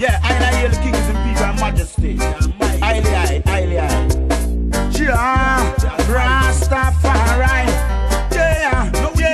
Yeah, I hail the kings and people and majesty. Highly. Yeah, Rastafari. Yeah.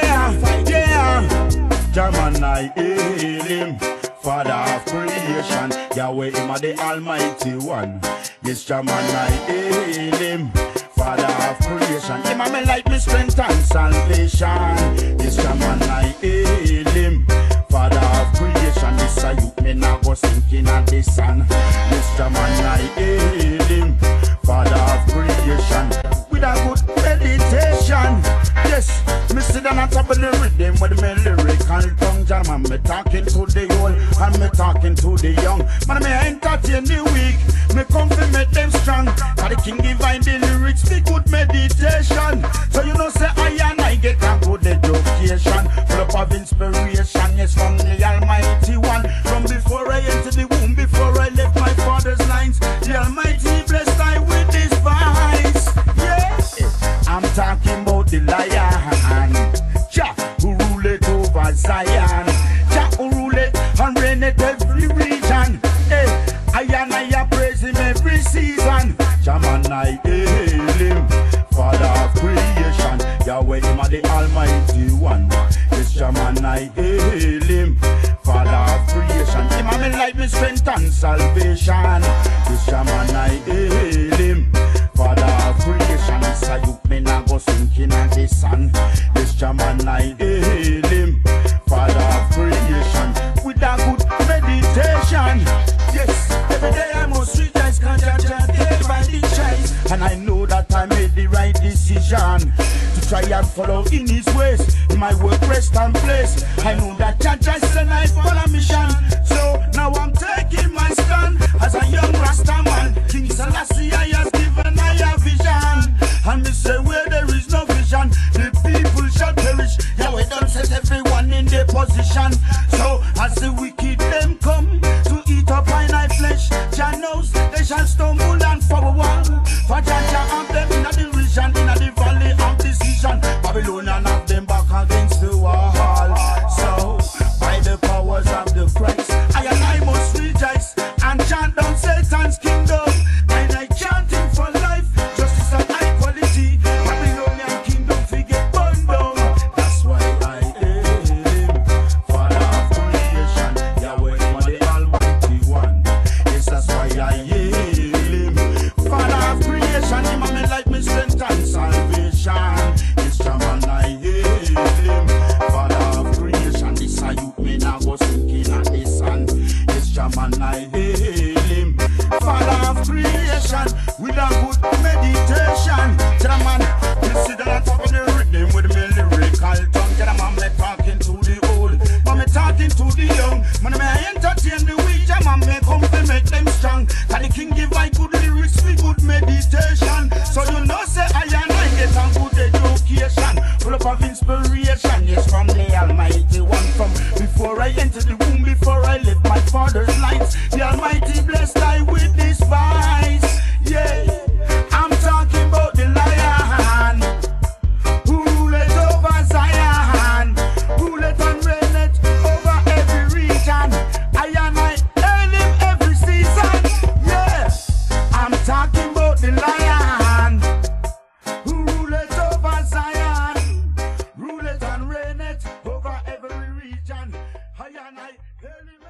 German, I hail him, Father of creation. Yahweh, him the Almighty One. Yes, German, I hail him, Father of creation. Him a me light, me strength and salvation. Yes, German, I hail him, Father of creation. This a youth me now go sinking at the sun. Yes, German, I hail him, Father of creation. With a good meditation. Yes, me sit down on top of the rhythm with me lyrical tongue. German, me talking to the old and me talking to the young. Man, me entertain the weak. Me come to make them strong. Cause the king divine the lyrics, be good meditation. So you know say I and I get a good education, full up of inspiration. Yes, from the Almighty One. From before I entered the womb, before I left my father's lines, the Almighty blessed I with this voice. Yes, I'm talking about the lion, Jah who rule it over Zion, Jah who rule it and reign it every region. Hey, I praise him every season. Jaman, I hail him, Father of creation. Yahweh, him the Almighty One. Yes, Jaman, I hail him, Father of creation. Him a me light, me strength and salvation. Yes, Jaman, I hail him, Father of creation. This a youth me now go sinking at the sun. Yes, Jaman, I hail him, Father of creation. With a good meditation. Yes, every day I must rejoice, cause Jah gave by the choice. And I know that I made the right decision to try and follow in his ways, in my work, rest and place. I know that Jah said I follow mission. So now I'm taking my stand as a young Rasta man. King Selassie I has given I a vision. And me say where there is no vision, the people shall perish. Yahweh done set everyone in their position. So as the wicked them come to eat up my flesh, Jah knows they shall stumble and fall. For Jah have them in the region, in the valley of decision. Babylonian have them back against the wall. So by the powers of the Christ, I must rejoice and chant down Satan's kingdom. And I chant him for life, justice and equality. Babylonian kingdom forget burn down. That's why I hail him, Father of creation. Yahweh, the Almighty One. Yes, that's why I hail him, Father of creation. Him a me light, me strength and salvation. Yes, Jaman, I hail him, Father of creation. This a youth me now go sinking at the sun. Yes, Jaman, I hail him, Father of creation. With a good meditation. Jaman, you sit down on top of the rhythm with me lyrical tongue. Jaman, me talking to the old, but me talking to the young. Man, me entertain the weak. Jaman, me come to make them strong. Cause the king give I good lyrics with good meditation. So you know say I and I get a good education, full up of inspiration. Yes, from the Almighty One. From before I entered the womb, before I left my father's lines, the Almighty blessed I with this voice. Yeah, I'm talking about the lion who rule it over Zion, rule it and reign it over every region. I and I hail him every season. Yeah, I'm talking about the lion who rule it over Zion, rule it and reign it over every region. I and I hail him.